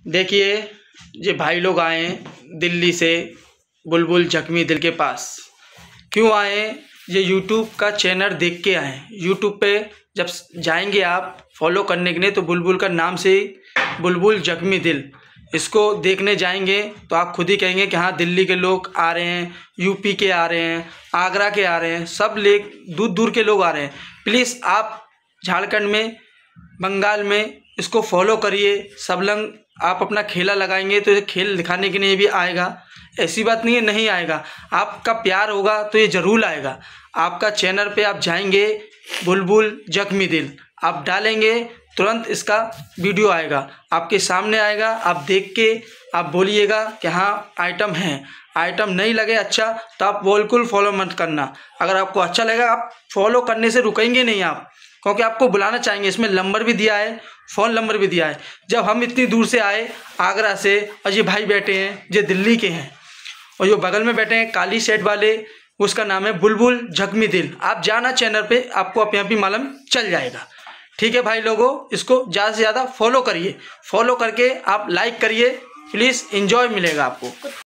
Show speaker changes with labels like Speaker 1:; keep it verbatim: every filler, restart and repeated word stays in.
Speaker 1: देखिए ये भाई लोग आए हैं दिल्ली से बुलबुल जख्मी दिल के पास। क्यों आए? ये यूट्यूब का चैनल देख के आए हैं। यूट्यूब पे जब जाएंगे आप फॉलो करने के लिए तो बुलबुल का नाम से ही बुलबुल जख्मी दिल, इसको देखने जाएंगे तो आप खुद ही कहेंगे कि हाँ दिल्ली के लोग आ रहे हैं, यूपी के आ रहे हैं, आगरा के आ रहे हैं, सब ले दूर दूर के लोग आ रहे हैं। प्लीज़ आप झारखंड में, बंगाल में इसको फॉलो करिए। सब लोग आप अपना खेला लगाएंगे तो ये खेल दिखाने के लिए भी आएगा। ऐसी बात नहीं है नहीं आएगा, आपका प्यार होगा तो ये ज़रूर आएगा। आपका चैनल पे आप जाएंगे बुलबुल जख्मी दिल, आप डालेंगे तुरंत इसका वीडियो आएगा, आपके सामने आएगा। आप देख के आप बोलिएगा कि हाँ आइटम है। आइटम नहीं लगे अच्छा तो आप बिल्कुल फॉलो मत करना। अगर आपको अच्छा लगेगा आप फॉलो करने से रुकेंगे नहीं आप, क्योंकि आपको बुलाना चाहेंगे। इसमें नंबर भी दिया है, फ़ोन नंबर भी दिया है। जब हम इतनी दूर से आए आगरा से, और ये भाई बैठे हैं ये दिल्ली के हैं, और जो बगल में बैठे हैं काली शर्ट वाले, उसका नाम है बुलबुल जख्मी दिल। आप जाना चैनल पे, आपको अपने आप ही मालूम चल जाएगा। ठीक है भाई लोगों, इसको ज़्यादा से ज़्यादा फॉलो करिए। फॉलो करके आप लाइक करिए प्लीज़, एंजॉय मिलेगा आपको।